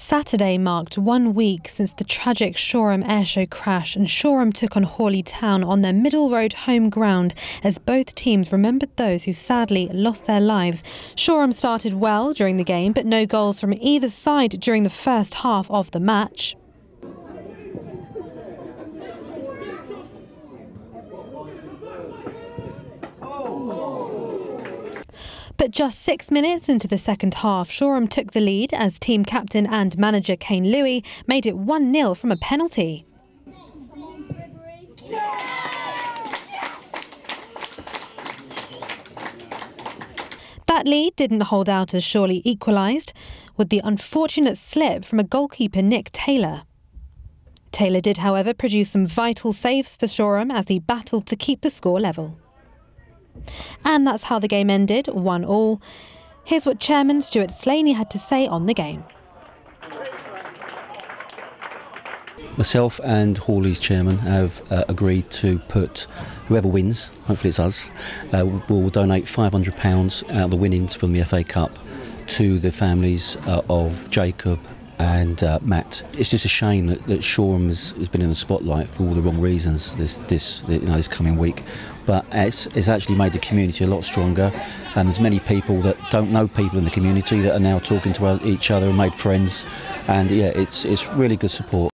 Saturday marked 1 week since the tragic Shoreham airshow crash, and Shoreham took on Horley Town on their Middle Road home ground as both teams remembered those who sadly lost their lives. Shoreham started well during the game, but no goals from either side during the first half of the match. But just 6 minutes into the second half, Shoreham took the lead as team captain and manager Kane Louis made it 1-0 from a penalty. That lead didn't hold out as Shorley equalised, with the unfortunate slip from a goalkeeper Nick Taylor. Taylor did, however, produce some vital saves for Shoreham as he battled to keep the score level. And that's how the game ended, 1-1. Here's what Chairman Stuart Slaney had to say on the game. Myself and Horley's chairman have agreed to put whoever wins, hopefully it's us, will donate £500 out of the winnings from the FA Cup to the families of Jacob and Matt. It's just a shame that Shoreham has been in the spotlight for all the wrong reasons this coming week. But it's actually made the community a lot stronger, and there's many people that don't know people in the community that are now talking to each other and made friends. And yeah, it's really good support.